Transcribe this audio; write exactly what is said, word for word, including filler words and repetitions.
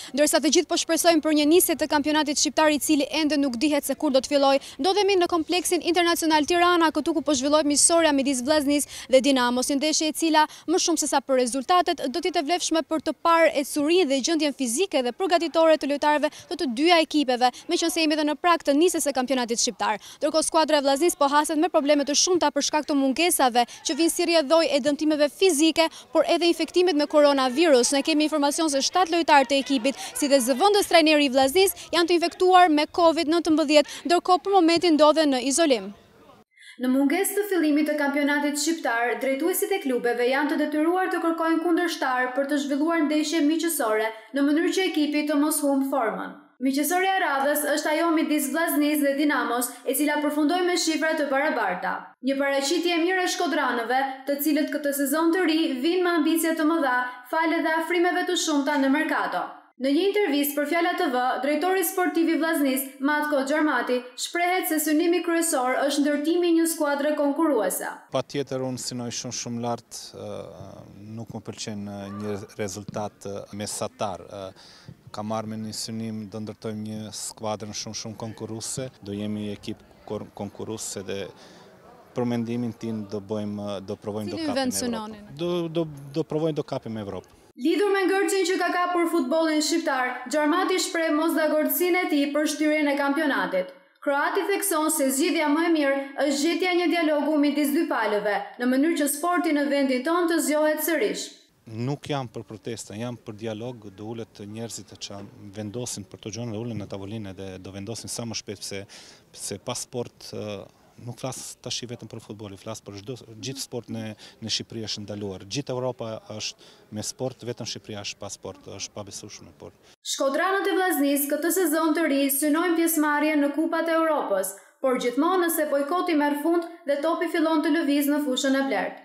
Ndërsa të gjithë po shpresojmë për një nisje të kampionatit shqiptar i cili ende nuk dihet se kur do të fillojë. Ndodhemi në kompleksin internacional Tirana, këtu ku po zhvillohet miqësorja midis Vllaznis dhe Dinamos, një ndeshje e cila më shumë se sa për rezultatet do të jetë e vlefshme për të parë ecurinë dhe gjendjen fizike dhe përgatitore të lojtarëve të të dyja ekipeve, meqense jemi edhe në prag të nisjes së kampionatit shqiptar. Ndërkohë skuadra e Vllaznis po haset me probleme të shumta për shkak të mungesave që vinë si rrjedhoj e dëmtimeve fizike, por edhe infektimit me koronavirus. Ne kemi informacion se shtatë lojtarë të ekipit, si dhe zëvendës trajneri i Vllaznis, janë të infektuar me COVID nineteen, ndërkohë për momentin ndodhen në izolim. Në mungesë të fillimit të kampionatit shqiptar, drejtuesit e klubeve janë të detyruar të kërkojnë kundërshtar për të zhvilluar ndeshje miqësore në mënyrë që ekipi të mos humbë formën. Miqësoria e radhës është ajo midis Vllaznis dhe Dinamos, e cila përfundoi me shifra të barabarta. Një paraqitje e mirë e shkodranëve, të cilët këtë sezon të ri vinë me ambicie të mëdha, falë dhe afrimeve të shumta në merkato. Në një intervistë për Fjala T V, drejtori sportiv i Vllaznis, Matko Xharmati, shprehet se synimi kryesor është ndërtimi i një skuadre konkurruese. Patjetër unë synoj shumë shumë lart, nuk më pëlqen një rezultat mesatar. Ka marrë me një synim do ndërtojmë një skuadrën shumë shumë konkurruese, do jemi ekip konkurruese dhe për mendimin tim do bëjmë do provojmë do kapim Evropë. Do do do provojmë do kapim Evropë. Lidhur me ngërçin që ka kapur futbollin shqiptar, Xharmati shpreh mosdagorësinë e tij për shtyrjen e kampionatit. Kroati thekson se zgjidhja më e mirë është gjetja e një dialogu midis dy palëve, në mënyrë që sporti në vendin tonë të zgjohet sërish. Nuk jam për protesta, jam për dialog, do ulet njerëzit që vendosin për të gjëra, do ulen në tavolinë dhe do vendosin sa më shpejt se se pas sport nuk flas tash vetëm për futbollin, flas për çdo gjithë sport në në Shqipëri është ndaluar. Gjithë Europa është me sport, vetëm Shqipëria është pa sport, është pa besueshme por. Shkodranët e Vllaznis këtë sezon të ri synojnë pjesëmarrje në Kupat e Europës, por gjithmonë nëse bojkoti merr fund dhe topi fillon të lëviz në fushën e blertë.